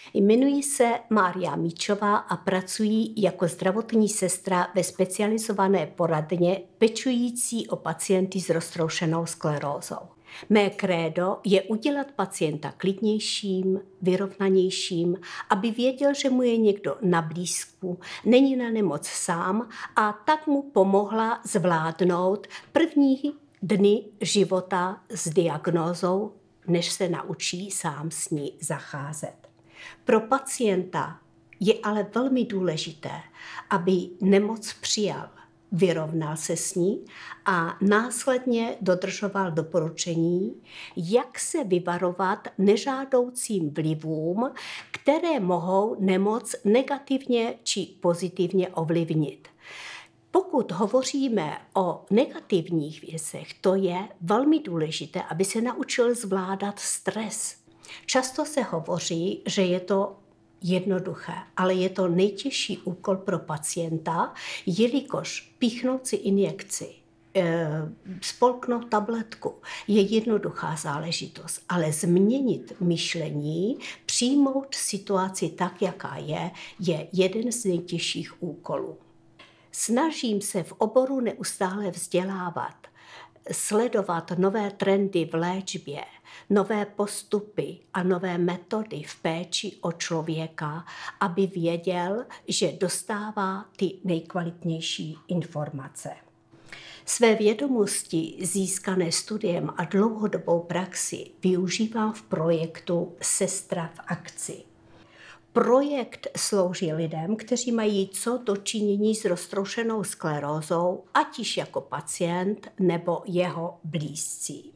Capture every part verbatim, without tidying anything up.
Jmenuji se Mária Míčová a pracuji jako zdravotní sestra ve specializované poradně pečující o pacienty s roztroušenou sklerózou. Mé krédo je udělat pacienta klidnějším, vyrovnanějším, aby věděl, že mu je někdo na blízku, není na nemoc sám a tak mu pomohla zvládnout první dny života s diagnózou, než se naučí sám s ní zacházet. Pro pacienta je ale velmi důležité, aby nemoc přijal, vyrovnal se s ní a následně dodržoval doporučení, jak se vyvarovat nežádoucím vlivům, které mohou nemoc negativně či pozitivně ovlivnit. Pokud hovoříme o negativních věcech, to je velmi důležité, aby se naučil zvládat stres. Často se hovoří, že je to jednoduché, ale je to nejtěžší úkol pro pacienta, jelikož píchnout si injekci, spolknout tabletku je jednoduchá záležitost, ale změnit myšlení, přijmout situaci tak, jaká je, je jeden z nejtěžších úkolů. Snažím se v oboru neustále vzdělávat, sledovat nové trendy v léčbě, nové postupy a nové metody v péči o člověka, aby věděl, že dostává ty nejkvalitnější informace. Své vědomosti získané studiem a dlouhodobou praxi využívám v projektu Sestra v akci. Projekt slouží lidem, kteří mají co do činění s roztroušenou sklerózou, ať již jako pacient nebo jeho blízcí.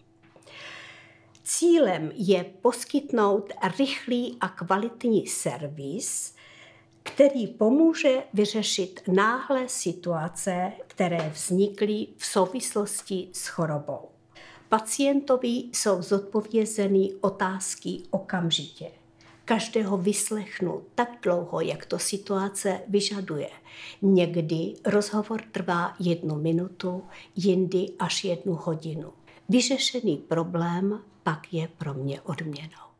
Cílem je poskytnout rychlý a kvalitní servis, který pomůže vyřešit náhlé situace, které vznikly v souvislosti s chorobou. Pacientovi jsou zodpovězeny otázky okamžitě. Každého vyslechnu tak dlouho, jak to situace vyžaduje. Někdy rozhovor trvá jednu minutu, jindy až jednu hodinu. Vyřešený problém pak je pro mě odměnou.